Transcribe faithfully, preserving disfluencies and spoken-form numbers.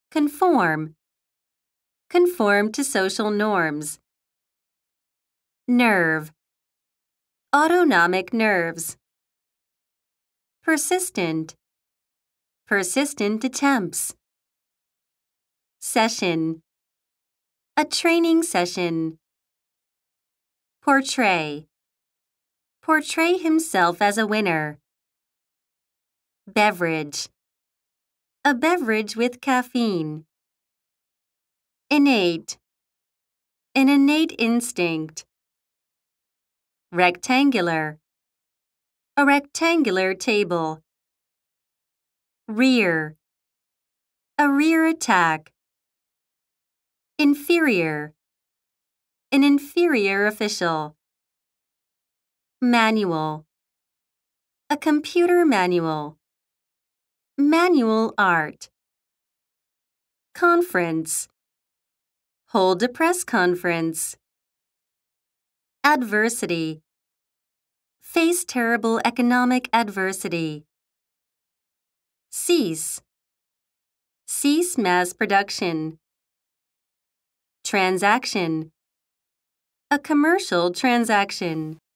Conform. Conform to social norms. Nerve. Autonomic nerves. Persistent. Persistent attempts. Session. A training session. Portray. Portray himself as a winner. Beverage. A beverage with caffeine. Innate. An innate instinct. Rectangular. A rectangular table. Rear. A rear attack. Inferior. An inferior official. Manual. A computer manual. Manual art. Conference. Hold a press conference. Adversity. Face terrible economic adversity. Cease. Cease mass production. Transaction. A commercial transaction.